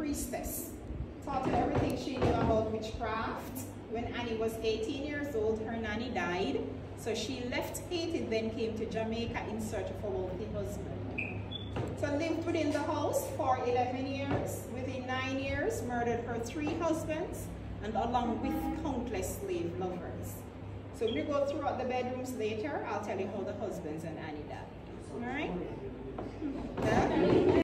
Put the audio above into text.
priestess. Taught her everything she knew about witchcraft. When Annie was 18 years old, her nanny died. So she left Haiti, then came to Jamaica in search of a wealthy husband. So lived within the house for 11 years. Within 9 years, murdered her 3 husbands, and along with countless slave lovers. So when we go throughout the bedrooms later, I'll tell you how the husbands and Annie died. All right?